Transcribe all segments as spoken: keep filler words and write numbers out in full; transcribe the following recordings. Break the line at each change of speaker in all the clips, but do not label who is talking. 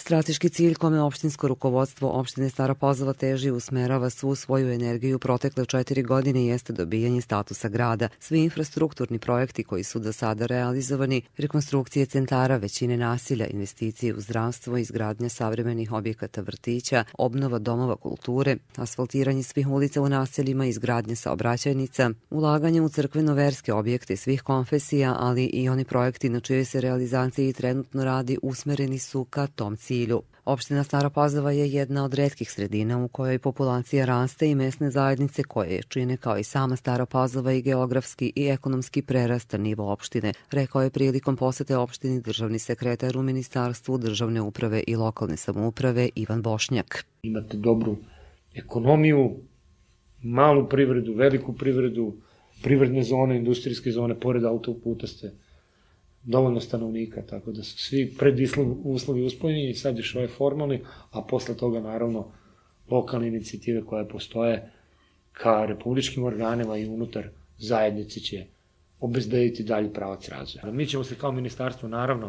Strateški cilj kome opštinsko rukovodstvo opštine Stara Pazova teži usmerava svu svoju energiju protekle četiri godine jeste dobijanje statusa grada. Svi infrastrukturni projekti koji su do sada realizovani, rekonstrukcije centara, većine nasilja, investicije u zdravstvo, izgradnja savremenih objekata vrtića, obnova domova kulture, asfaltiranje svih ulica u naseljima, izgradnja saobraćajnica, ulaganje u crkveno-verske objekte svih konfesija, ali i oni projekti na čijoj se realizaciji trenutno radi usmereni su ka tom cilju. Opština Stara Pazova je jedna od retkih sredina u kojoj populacija raste i mesne zajednice koje je čine kao i sama Stara Pazova i geografski i ekonomski prerasta nivo opštine, rekao je prilikom posete opštini državni sekretar u Ministarstvu državne uprave i lokalne samouprave Ivan Bošnjak.
Imate dobru ekonomiju, malu privredu, veliku privredu, privredne zone, industrijske zone, pored autoputa ste dovoljno stanovnika, tako da su svi preduslovi uspojeni i sad još ovaj formalni, a posle toga naravno lokalne inicijative koje postoje ka republičkim organima i unutar zajednice će obezbediti dalji pravac razvoja. Mi ćemo se kao ministarstvo naravno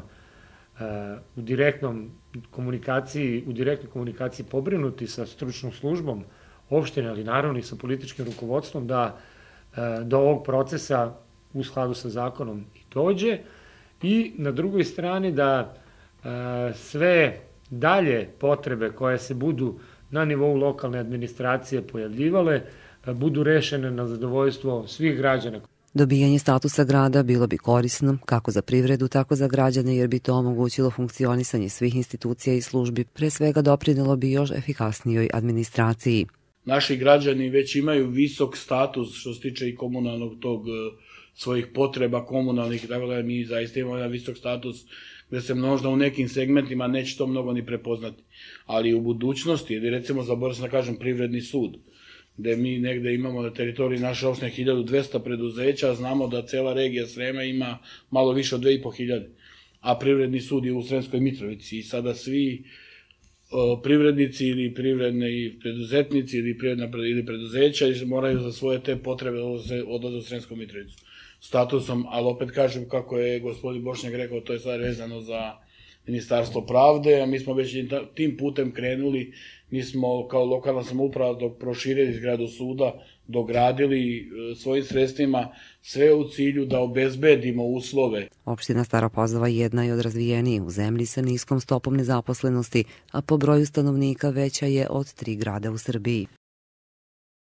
u direktnom komunikaciji, u direktnoj komunikaciji pobrinuti sa stručnom službom opštine, ali naravno i sa političkim rukovodstvom da do ovog procesa u skladu sa zakonom i dođe, i na drugoj strani da sve dalje potrebe koje se budu na nivou lokalne administracije pojavljivale budu rešene na zadovoljstvo svih građana.
Dobijanje statusa grada bilo bi korisno kako za privredu, tako za građane, jer bi to omogućilo funkcionisanje svih institucija i službi, pre svega doprinelo bi još efikasnijoj administraciji.
Naši građani već imaju visok status što se tiče i komunalnog tog svojih potreba komunalnih, tako da mi zaista imamo jedan visok status gde se možda u nekim segmentima neće to mnogo ni prepoznati. Ali u budućnosti, ili recimo zaboravio sam da kažem privredni sud, gde mi negde imamo na teritoriji naše opštine hiljadu dvesta preduzeća, znamo da cela regija Srema ima malo više od dve i po hiljade, a privredni sud je u Sremskoj Mitrovici i sada svi privrednici ili privredni preduzetnici ili privredna ili preduzeća moraju za svoje te potrebe odlaze u Sremsku Mitrovicu statusom, ali opet kažem kako je gospodin Bošnjak rekao, to je sad vezano za Ministarstvo pravde, a mi smo već tim putem krenuli, mi smo kao lokalna samouprava dok proširili zgradu suda, dogradili svojim sredstvima sve u cilju da obezbedimo uslove.
Opština Stara Pazova jedna je od razvijenijih u zemlji sa niskom stopom nezaposlenosti, a po broju stanovnika veća je od tri grada u Srbiji.